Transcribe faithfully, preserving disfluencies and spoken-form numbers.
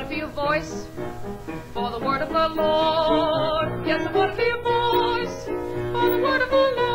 to be a voice for the word of the Lord. Yes, I want to be a voice for the word of the Lord.